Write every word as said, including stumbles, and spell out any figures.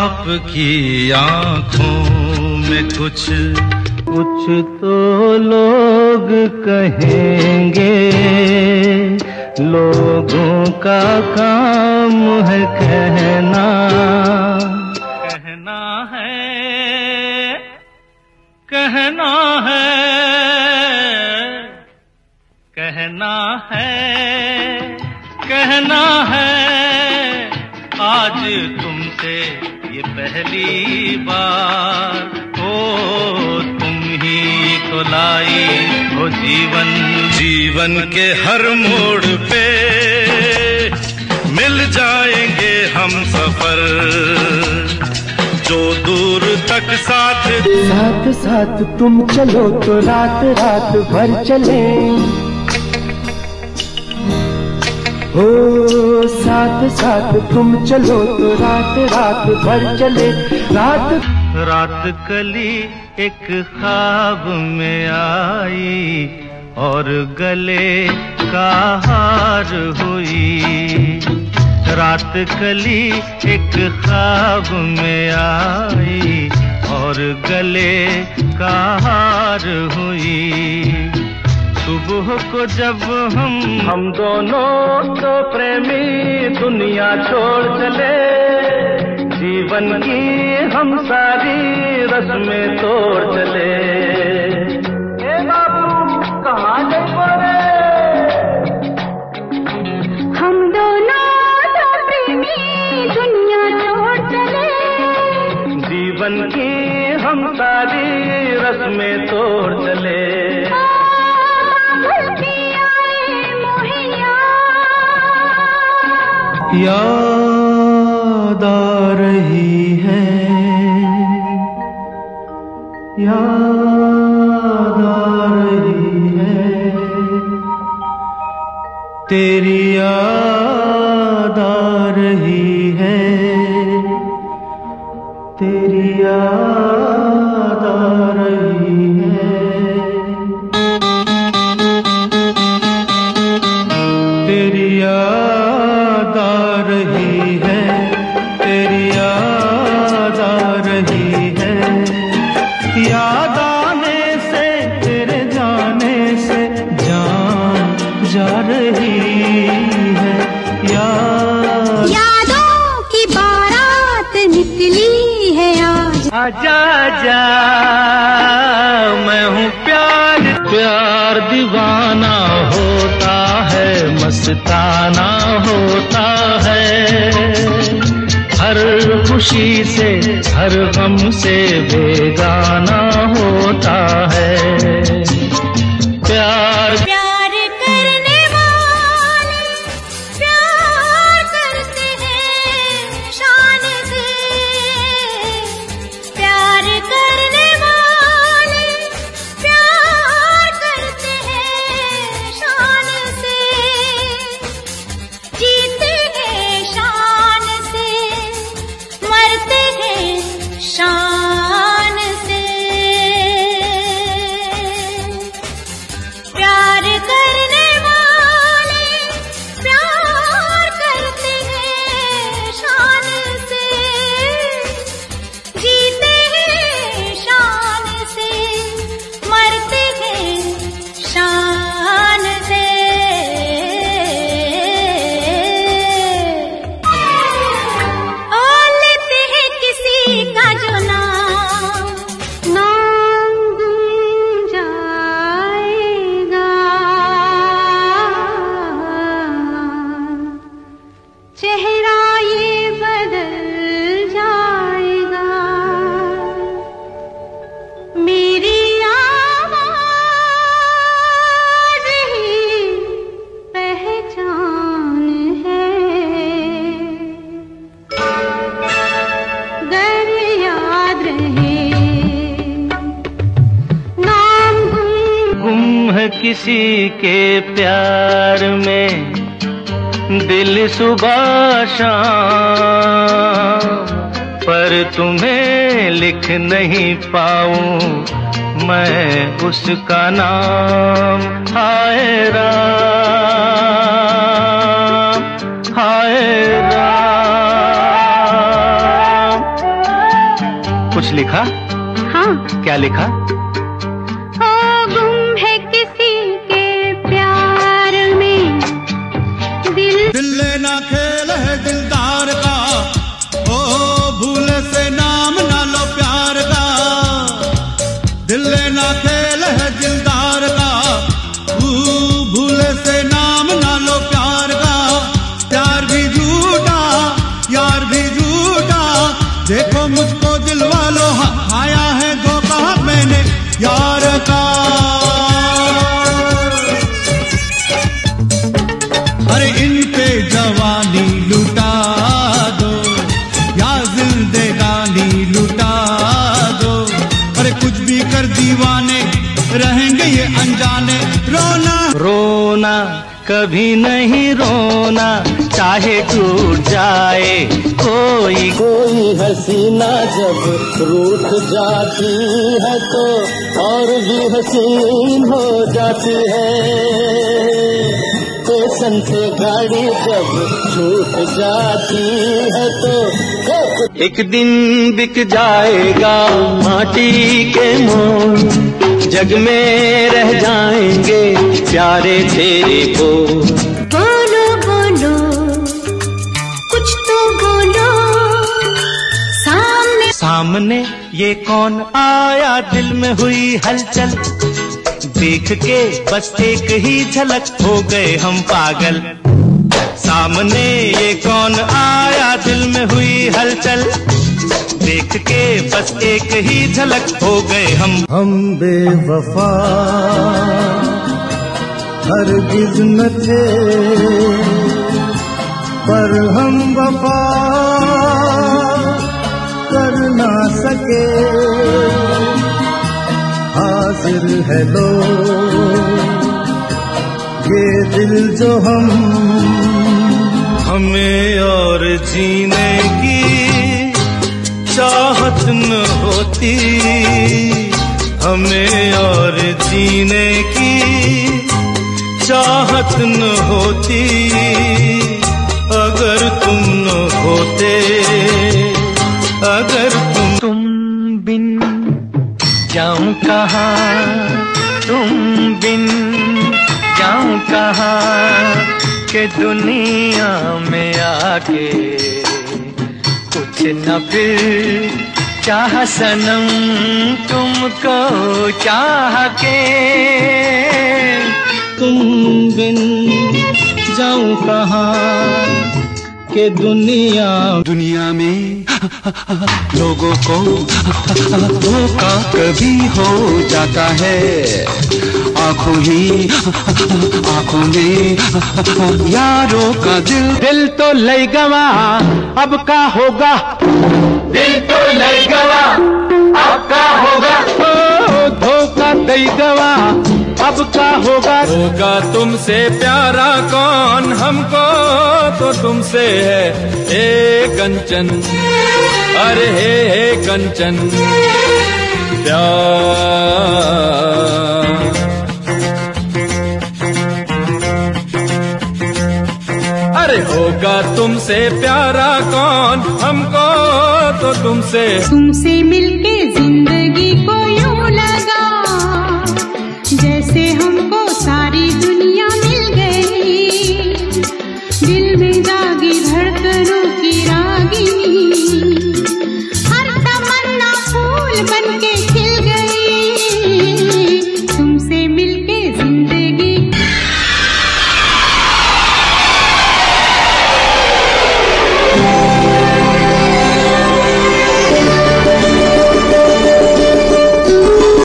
आपकी आंखों में कुछ कुछ तो लोग कहेंगे, लोगों का काम है कहना। कहना है, कहना है, कहना है, कहना है। आज तुमसे ये पहली बार, ओ तुम ही तो लाई हो जीवन। जीवन के हर मोड़ पे मिल जाएंगे हम सफर, जो दूर तक साथ साथ साथ तुम चलो तो रात रात भर चले। ओ साथ साथ तुम चलो तो रात रात भर चले। रात रात कली एक ख्वाब में आई और गले का हार हुई। रात कली एक ख्वाब में आई और गले का हार हुई। सुबह को जब हम हम दोनों तो प्रेमी दुनिया छोड़ चले, जीवन की हम सारी रस्में तोड़ चले। ए बाबू कहाँ गए? हम दोनों तो प्रेमी दुनिया छोड़ चले, जीवन की हम सारी रस्में तोड़ चले। याद आ रही है, याद आ रही है, तेरी याद आ रही है, तेरी याद आ रही है, तेरी याद आ रही है, तेरी याद आ रही है। याद आने से तेरे जाने से जान जा रही है। याद यादों की बारात निकली है आज। आजा जा मैं हूँ प्यार, प्यार दीवाना होता है, मस्ताना होता है। हर खुशी से हर गम से बेगाना होता है। प्यार प्यार करने वाले प्यार करते हैं शान से, प्यार करने वाले प्यार करते हैं शान से, जीते हैं शान से, मरते हैं शान से। प्यार करने वाले प्यार करते हैं शान से, जीते हैं शान से, मरते हैं शान से। ओ लेते हैं किसी का जो नाम, नाम गुम जाएगा, चेहरा ये बदल जाएगा। मेरी आवाज़ ही पहचान है, गर याद रहे नाम गुम। गुम है किसी के प्यार में दिल सुबह शाम, पर तुम्हें लिख नहीं पाऊं मैं उसका नाम। हाय राम, हाय राम, लिखा? हाँ। क्या लिखा? ओ गुम है किसी के प्यार में दिल दिल लेना खेल है दिलदार का, ओ भूल से नाम ना लो प्यार का। दिल लेना खेल है दिलदार का, भूल से नाम ना लो प्यार का। प्यार भी झूठा यार भी झूठा, देखो मुझको दिल वालों आया है धोखा मैंने यार का। अरे इन पे जवानी लुटा दो या जिंदगानी लुटा दो। अरे कुछ भी कर दीवाने रहेंगे ये अनजाने। रोना रोना कभी नहीं रोना, चाहे टूट जाए कोई कोई हसीना जब रूठ जाती है तो और भी हसीन हो जाती है। स्टेशन से गाड़ी जब छूट जाती है तो एक दिन बिक जाएगा माटी के मोल, जग में रह जाएंगे प्यारे तेरे बोल। बोलो बोलो कुछ तो बोलो, सामने सामने ये कौन आया, दिल में हुई हलचल देख के बस एक ही झलक हो गए हम पागल। सामने ये कौन आया, दिल में हुई हलचल देख के बस एक ही झलक हो गए हम। हम बेवफा हरगिज़ न थे, पर हम वफा कर ना सके। हाजिर है लो ये दिल जो हम हमें और जीने की चाहत न होती, हमें और जीने की चाहत न होती, अगर तुम न होते, अगर तुम तुम बिन जाऊं कहाँ, तुम बिन जाऊं कहाँ के दुनिया में आके कुछ न फिर चाह सनम तुमको चाह के। तुम बिन जाऊं कहाँ के दुनिया दुनिया में लोगों को धोखा कभी हो जाता है। आंखों ही आंखों में यारों का दिल दिल तो लय गवा, अब का होगा, दिल तो लय गवा, अब का होगा। ओ धोखा दई गवा, अब का होगा। होगा तुमसे प्यारा कौन, हमको तो तुमसे है हे कंचन, अरे हे हे कंचन प्यार। अरे होगा तुमसे प्यारा कौन, हमको तो तुमसे तुमसे मिलके जिंदगी को